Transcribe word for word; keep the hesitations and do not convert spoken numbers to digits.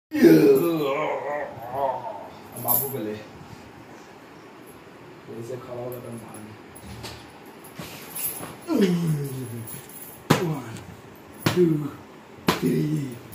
बाबू गले ऐसे खड़ा होगा तो मार one two three